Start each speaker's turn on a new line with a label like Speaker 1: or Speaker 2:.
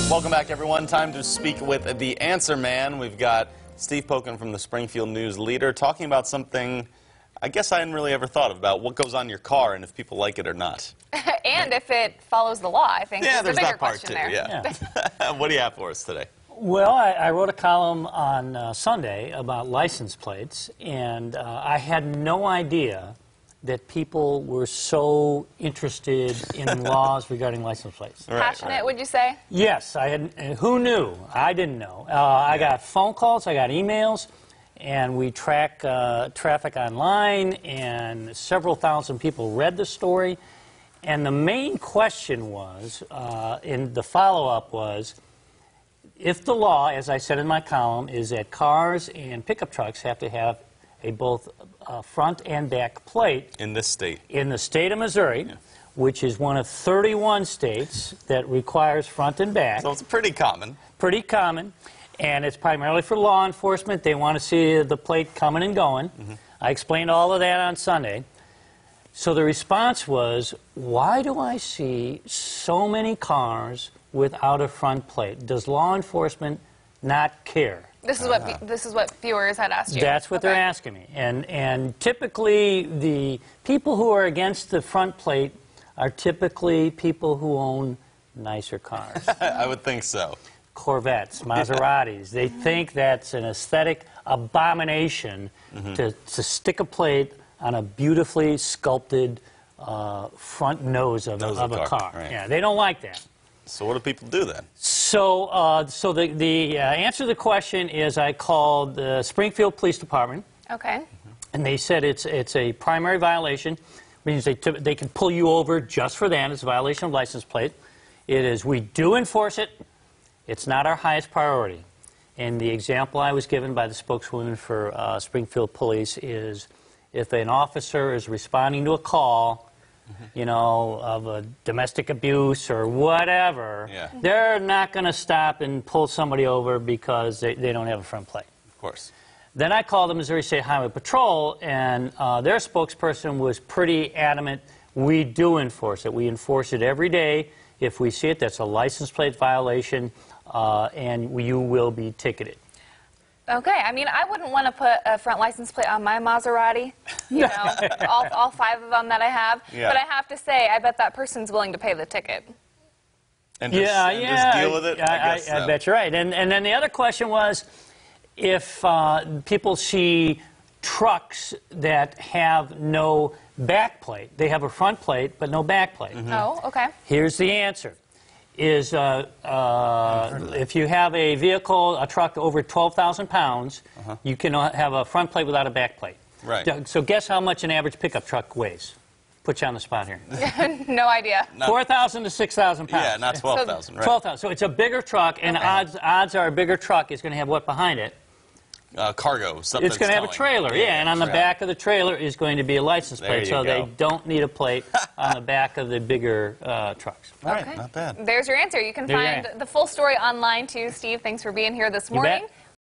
Speaker 1: Welcome back, everyone. Time to speak with the Answer Man. We've got Steve Pokin from the Springfield News-Leader talking about something I guess I hadn't really ever thought about what goes on your car and if people like it or not.
Speaker 2: And if it follows the law, I think
Speaker 1: yeah,
Speaker 2: is the
Speaker 1: there's
Speaker 2: bigger
Speaker 1: that part
Speaker 2: question
Speaker 1: too.
Speaker 2: there.
Speaker 1: Yeah. What do you have for us today?
Speaker 3: Well, I wrote a column on Sunday about license plates, and I had no idea that people were so interested in laws regarding license plates.
Speaker 2: Passionate, would you say?
Speaker 3: Yes, I had. Who knew? I didn't know. I got phone calls, I got emails, and we track traffic online, and several thousand people read the story. And the main question was, in the follow-up was, if the law, as I said in my column, is that cars and pickup trucks have to have a both front and back plate.
Speaker 1: In this state.
Speaker 3: In the state of Missouri, which is one of 31 states that requires front and back.
Speaker 1: So it's pretty common.
Speaker 3: Pretty common. And it's primarily for law enforcement. They want to see the plate coming and going. I explained all of that on Sunday. So the response was, why do I see so many cars without a front plate? Does law enforcement not care?
Speaker 2: This is what viewers had asked you.
Speaker 3: That's what they're asking me. And typically the people who are against the front plate are typically people who own nicer cars.
Speaker 1: I would think so.
Speaker 3: Corvettes, Maseratis. They think that's an aesthetic abomination to stick a plate on a beautifully sculpted front nose of a car.
Speaker 1: Right.
Speaker 3: Yeah, they don't like that.
Speaker 1: So what do people do then?
Speaker 3: So, the answer to the question is I called the Springfield Police Department.
Speaker 2: Okay.
Speaker 3: And they said it's a primary violation, means they can pull you over just for that. It's a violation of license plate. It is, we do enforce it. It's not our highest priority. And the example I was given by the spokeswoman for Springfield Police is if an officer is responding to a call, you know, of a domestic abuse or whatever, they're not going to stop and pull somebody over because they don't have a front plate.
Speaker 1: Of course. Then
Speaker 3: I called the Missouri State Highway Patrol, and their spokesperson was pretty adamant. We do enforce it. We enforce it every day. If we see it, that's a license plate violation, and you will be ticketed.
Speaker 2: Okay, I mean, I wouldn't want to put a front license plate on my Maserati, you know, all 5 of them that I have. But I have to say, I bet that person's willing to pay the ticket.
Speaker 1: And just deal with it?
Speaker 3: I bet you're right. And then the other question was, if people see trucks that have no back plate, they have a front plate but no back plate.
Speaker 2: Oh, okay.
Speaker 3: Here's the answer. Is if you have a vehicle, a truck over 12,000 pounds, you can have a front plate without a back plate.
Speaker 1: Right.
Speaker 3: So guess how much an average pickup truck weighs? Put you on the spot here.
Speaker 2: No idea.
Speaker 3: 4,000 to 6,000 pounds.
Speaker 1: Yeah, not 12,000, right?
Speaker 3: 12,000. So it's a bigger truck, and odds are a bigger truck is going to have what behind it?
Speaker 1: Cargo, something.
Speaker 3: It's going to have a trailer, and on the back of the trailer is going to be a license plate, so they don't need a plate on the back of the bigger trucks.
Speaker 1: All right, not bad.
Speaker 2: There's your answer. You can find the full story online, too. Steve, thanks for being here this morning.